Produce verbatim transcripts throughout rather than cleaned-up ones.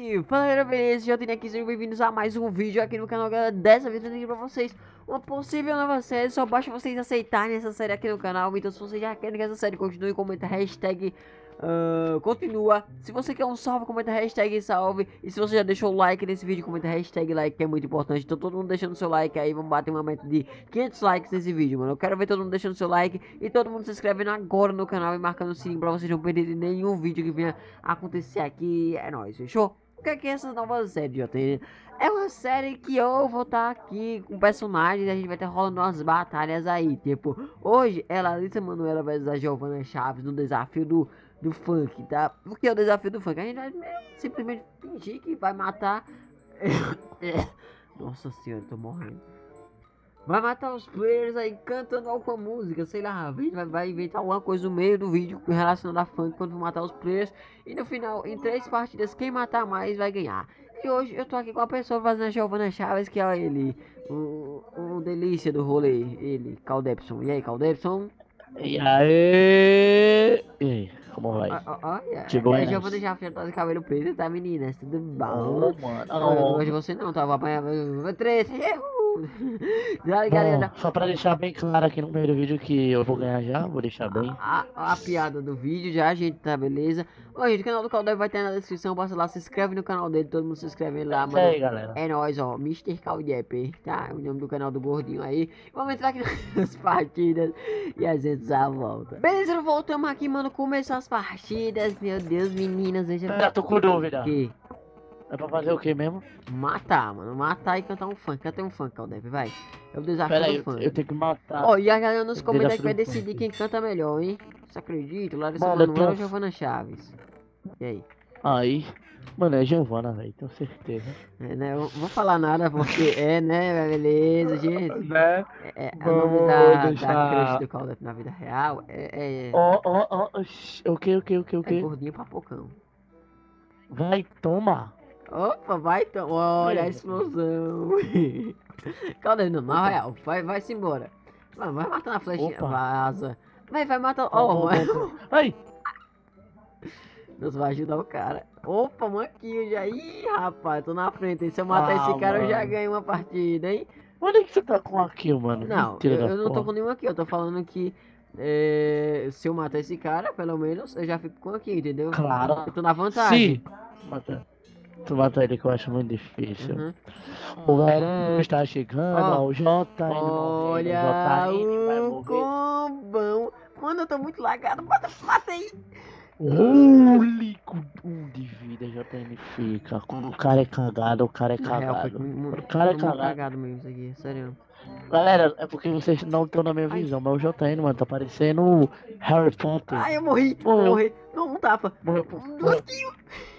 E fala galera, beleza? Já tenho aqui, sejam bem-vindos a mais um vídeo aqui no canal, galera. Dessa vez eu tenho pra vocês uma possível nova série. Só basta vocês aceitarem essa série aqui no canal. Então se vocês já querem que essa série continue, comenta hashtag uh, continua. Se você quer um salve, comenta hashtag salve. E se você já deixou o like nesse vídeo, comenta hashtag like, que é muito importante. Então todo mundo deixando seu like aí, vamos bater uma meta de quinhentos likes nesse vídeo, mano. Eu quero ver todo mundo deixando seu like e todo mundo se inscrevendo agora no canal e marcando o sininho pra vocês não perderem nenhum vídeo que venha acontecer aqui. É nóis, fechou? O que é que é essa nova série, Jota? É uma série que eu vou estar aqui com personagens e a gente vai estar rolando umas batalhas aí. Tipo, hoje é Larissa Manoela versus a Giovana Chaves no desafio do, do funk, tá? O que é o desafio do funk? A gente vai simplesmente fingir que vai matar... Nossa senhora, eu tô morrendo. Vai matar os players aí cantando alguma música, sei lá, vai, vai inventar alguma coisa no meio do vídeo relacionado a funk quando for matar os players. E no final, em três partidas, quem matar mais vai ganhar. E hoje eu tô aqui com a pessoa fazendo a Giovana Chaves, que é ele, o, o delícia do rolê, ele, Caldepson. E aí, Caldepson? E aí? E aí, como vai? Olha, De é, buenas. Giovana já tá de cabelo preto, tá, meninas? Tudo bom? Oh, mano. Oh, eu não Oh. gosto de você não, tá? Vou apanhar três. Já, galera. Bom, só pra deixar bem claro aqui no meio do vídeo que eu vou ganhar já, vou deixar bem. A, a, a piada do vídeo já, gente, tá beleza? Ô, gente, o canal do Caldep vai ter na descrição, passa lá, se inscreve no canal dele, todo mundo se inscreve lá, Isso mano. aí, galera. É nóis, ó, mister Caldep, tá? O nome do canal do gordinho aí. Vamos entrar aqui nas partidas e a gente já volta. Beleza, voltamos aqui, mano, começou as partidas. Meu Deus, meninas, deixa eu... Já tô com dúvida. Que? É pra fazer o que mesmo? Matar, mano, matar e cantar um funk. Canta um funk, Caldep, vai. É o desafio Pera do aí, eu, funk. eu tenho que matar. Ó, oh, e a galera nos O comentários que vai desafio do decidir funk. quem canta melhor, hein? Você acredita? Larissa Mano, eu Manoela ou tenho- Giovana Chaves? E aí? Aí, mano, é Giovana, velho, tenho certeza. É, né? Eu não vou falar nada porque é, né? Beleza, gente. Né? É, é, o Vou nome da, da deixar- crush do Caldep na vida real é, é, Ó, ó, ó, oxi, o que, o que, o que, o é que? gordinho papocão. Vai, toma. Opa, vai então. Olha a explosão. Caldep, não, na real. Vai, vai-se embora. Mano, vai matar na flechinha. Opa. Vaza. Vai, vai matar. Ó, Ó, oh, ó, mano. ó. Ai! Deus vai ajudar o cara. Opa, manquinho já. Ih, rapaz, tô na frente. Se eu matar Ah, esse cara, eu já mano. ganho uma partida, hein? Onde é que você tá com aquilo, mano? Não, Mentira eu, da eu não tô porra. com nenhum aqui. Eu tô falando que é, se eu matar esse cara, pelo menos, eu já fico com aqui, entendeu? Claro. Eu tô na vantagem. Sim. Mata. Tu mata ele que eu acho muito difícil. Uhum. O verão está chegando, Ó, ó, o J indo morrer, olha o J vai o morrer. combão. Mano, eu tô muito lagado. Mata, mata aí. Holy, com um de vida J N fica. Quando o cara é cagado, o cara é Na real, foi cagado. muito, O cara é muito cagado. cagado mesmo isso aqui, sério. Galera, é porque vocês não estão na minha Ai. visão, mas o J N, mano, tá parecendo o Harry Potter. Ai, eu morri. Morreu. Eu morri. Não, um tapa. Morreu. Duas kills.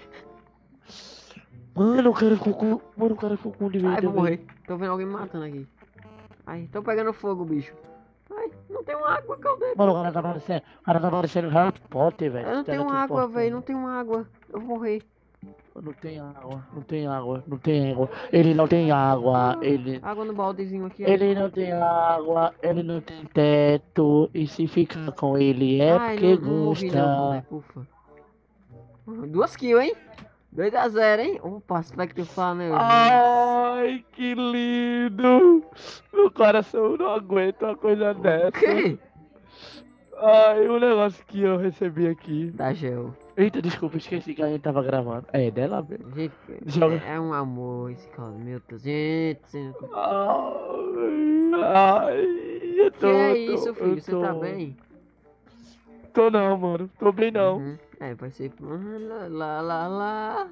Mano, o cara ficou com. Mano, o cara ficou com um de vida. Ai, vou velho. morrer. Tô vendo alguém me matando aqui. Ai, tô pegando fogo, bicho. Ai, não tenho água, Caldep. Mano, o cara tá parecendo. O cara tá parecendo Harry Potter, velho. Eu não tenho água, Teletransportando. velho. Não tenho água. Eu vou morrer. Não tem água, não tem água, não tem água. Ele não tem água, ele. Água no baldezinho aqui, ó. Ele não tem água, ele não tem teto. E se ficar com ele é Ai, porque não, não morri não, gosta. Caldep. Ufa. Duas kills, hein? dois a zero, hein? Opa, Spectre Flanner. Ai, que lindo! Meu coração não aguenta uma coisa dessa. Que? Ai, o negócio que eu recebi aqui. Da Gel. Eita, desculpa, esqueci que a gente tava gravando. É dela mesmo. Gente, Joga. é, é um amor esse Caldep. Meu Deus. Gente, gente. Ai, ai, eu tô. Que é tô- isso, eu filho? Você tô- tá bem? Tô não, mano. Tô bem não. Uhum. É, vai ser. Lá, lá, lá, lá.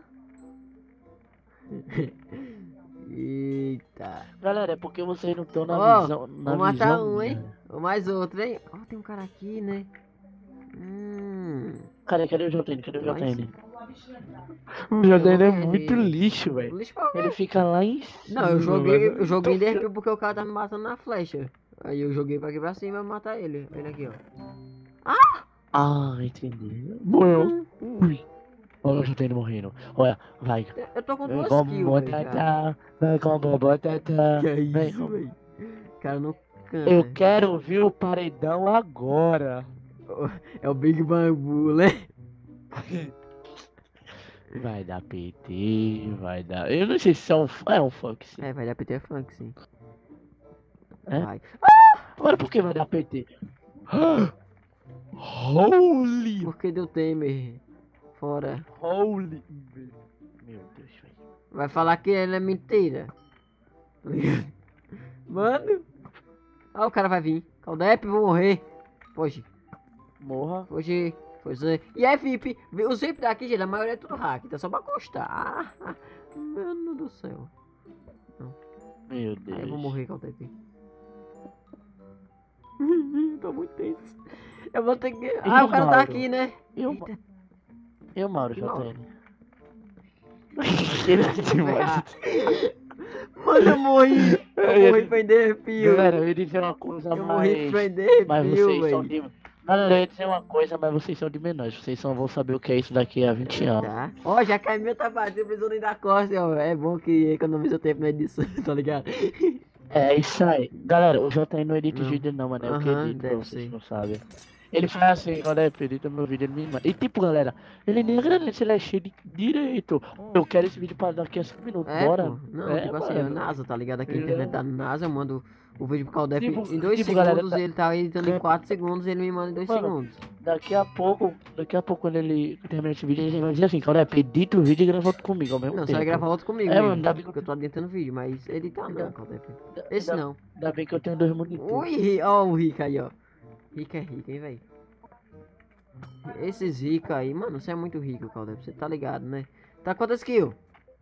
Eita. Galera, é porque vocês não estão na Ó, visão. Na vou matar visão um, hein? minha. Ou mais outro, hein? Ó, tem um cara aqui, né? Hum. Cadê, cadê o J N? Cadê o Lá em J N? O J N é Eu vou muito ver. lixo, velho. Lixo pra Ele ver. fica lá em cima. Não, eu joguei, velho. eu joguei Tô- D R P porque o cara tá me matando na flecha. Aí eu joguei pra aqui pra cima e matar ele. Ele aqui, ó. Ah, entendi. Morreu. Ui. Olha o J N morrendo. Olha, vai. Eu- Eu tô com Vem duas com kills, velho, já. botata. Vem com botata. Que é Vem isso, com- velho? Cara, não canta. Eu quero ver o paredão agora. É o Big Bambu, né? Vai dar P T, vai dar. Eu não sei se é um, é um funk, sim. É, vai dar P T Funk, sim. É? Vai. Agora por que vai dar P T? Holy! Porque deu Temer. Fora. Holy! Meu Deus, velho. Vai falar que ele é mentira. Tá ligado? Mano. Ah, o cara vai vir. Caldep, vou morrer. Foge. Morra. Foge. Foge. E aí, V I P. Os V I P daqui, gente, a maioria é tudo hack. Então só pra constar. Ah, ah, mano do céu. Meu Deus. Aí eu vou morrer, Caldep. Tô muito tenso. Eu vou ter que. Ah, E o cara tá Mauro? aqui, né? Eu, Eita. eu Mauro, E já Mauro? tenho. Ele é demais. Mano, eu morri. Eu morri pra Enderpeel. Galera, eu ia dizer uma coisa, Eu morri pra mas. Enderpeel, Mas vocês são velho. de. Galera, eu ia dizer uma coisa, mas vocês são de menores. Vocês só vão saber o que é isso daqui a vinte anos. Tá. Ó, já caiu meu tapadinho, precisou nem dar costa, ó. É bom que economiza tempo na edição, tá ligado? É isso aí. Galera, o J N não edita os Não. vídeos não, mano. É o que Aham, edita, pra deve vocês ser. que não sabem. Ele faz assim, quando ele edita meu vídeo, ele me manda. E tipo, galera, ele nem agradece, ele é cheio de direito. Eu quero esse vídeo para daqui a cinco minutos, É, bora. pô. Não, É, tipo assim, é a mano. NASA, tá ligado? Aqui a Ele internet é- da NASA, eu mando o vídeo pro Caldep Tipo- em dois tipo, galera, segundos tá- e ele tá editando em quatro segundos e ele me manda em dois Mano, segundos. Daqui a pouco, daqui a pouco quando ele terminar esse vídeo, ele vai dizer assim, cara, edita o vídeo e grava outro comigo ao mesmo Não, só tempo. vai gravar outro comigo É, mesmo, mano, ainda bem que porque eu tô adiantando o vídeo, mas editar não, Ainda- Caldep. ainda- Esse ainda- não. Ainda bem que eu tenho dois monitores. Ui, ri- ó o Rica aí, ó. Rica é rico, hein, velho. Esses ricos aí, mano, você é muito rico, Caldep, você tá ligado, né? Tá quantas kills?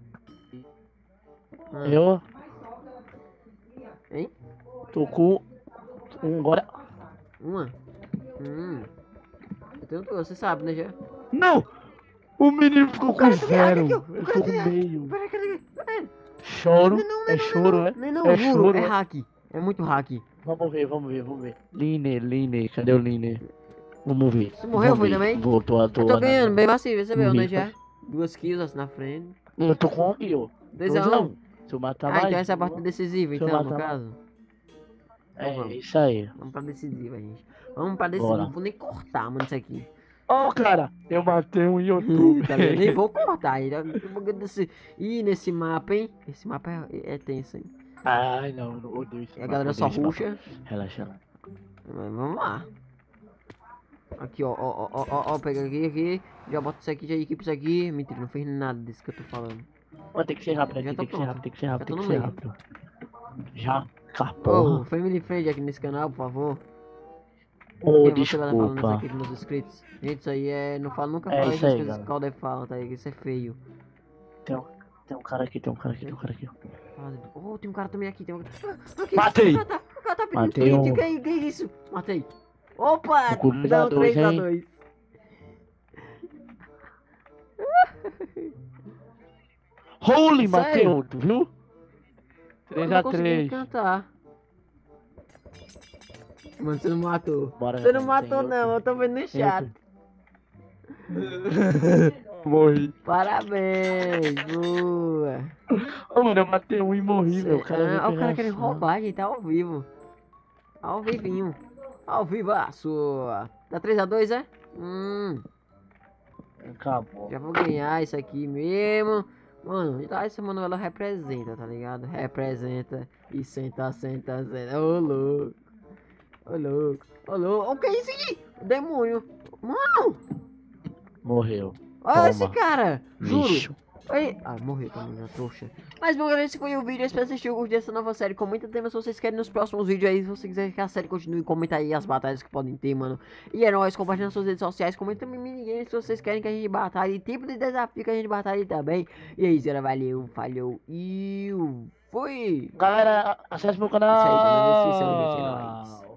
Ah, Eu Hein? tô com um agora. Uma? Hum. Eu tenho duas, você sabe, né, já? Não! O menino ficou com cara tem zero. hack aqui, ó. Ele O ficou cara tem com meio. Peraí, peraí, peraí. Choro. Não, não, É não, choro, é? Não, não, É juro, choro, é é? hack. É muito hack. Vamos ver, vamos ver, vamos ver. Line, Line, cadê o Line? Vamos ver. Você morreu, Vamos foi ver. também? Vou, tô, tô, Eu tô ganhando, bem macio, você viu, né, Rico. já? Duas kills assim na frente. Eu tô com um kill. dois a um. Dois Se eu matar Ah, mais. então essa é a uma- parte decisiva, Se eu então, no matar caso. É, vamos. isso aí. Vamos pra decisiva, gente. Vamos pra decisiva. Bora. Não vou nem cortar, mano, isso aqui. Ó, cara, eu matei um YouTube. Tá ligado? Nem vou cortar. Aí, desse... Ih, nesse mapa, hein? Esse mapa é, é tenso, hein? Ai, não, eu odeio isso. E a galera só ruxa. Relaxa. Mas vamos lá. Aqui, ó, ó, ó, ó, ó, pega aqui, aqui. Já bota isso aqui, já equipa isso aqui. Mentira, não fez nada disso que eu tô falando. Ó, tem que ser rápido Já aqui, tô tem que ser pronto. rápido, tem que ser Já rápido, tô tem que no ser meio. rápido. Já? Cá, Ô, porra. family friend aqui nesse canal, por favor. Ô, Quem você vai estar falando isso desculpa. aqui nos meus inscritos? Gente, isso aí é. Não fala, nunca É fala isso essas aí, coisas galera. que o Calder fala, tá aí? Isso é feio. Tem um, tem um cara aqui, tem um cara aqui, tem um cara aqui. Fala- Oh, tem um cara também aqui, tem um. Ah, aqui, Matei! O cara tá, o cara tá pedindo Matei print, um. que, é- que é isso? Matei. Opa! Ficou dois a Não, dois, três a hein? dois. Holy, Sério? matei outro, viu? Eu três não a consegui três. cantar. Mano, você não matou. Bora, Você não tem matou, outro. não, eu tô vendo no chat. Morri. Parabéns, boa. Ô, mano, eu matei um e morri, meu. O cara veio Ah, o pegar cara a querendo sua. roubar, gente, tá ao vivo. Ao vivinho. Ao vivaço. Tá três a dois, é? Hum, Acabou. já vou ganhar isso aqui mesmo. Mano, tá, essa Manuela representa, tá ligado? Representa e senta, senta, senta. Ô, louco. Ô, louco. Ô, louco. O que é isso aqui? Demônio. Mano, Morreu. olha esse Toma. cara. Juro. Lixo. Oi. Ah, morreu também, na trouxa. Mas bom, galera, esse foi o vídeo. Espero que vocês assistirem o curso dessa nova série. Comenta temas se vocês querem nos próximos vídeos aí. Se você quiser que a série continue, comenta aí as batalhas que podem ter, mano. E é nóis, compartilha nas suas redes sociais. Comenta também minigames se vocês querem que a gente batalhe. E tipo de desafio que a gente batalhe também. E é isso, galera. Valeu, falhou e fui. Galera, acesse meu Isso aí, tá na descrição, canal. gente. É nóis.